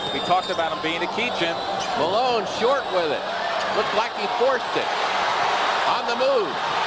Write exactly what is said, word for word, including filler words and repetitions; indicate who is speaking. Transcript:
Speaker 1: We talked about him being a key, Jim.
Speaker 2: Malone short with it. Looked like he forced it. On the move.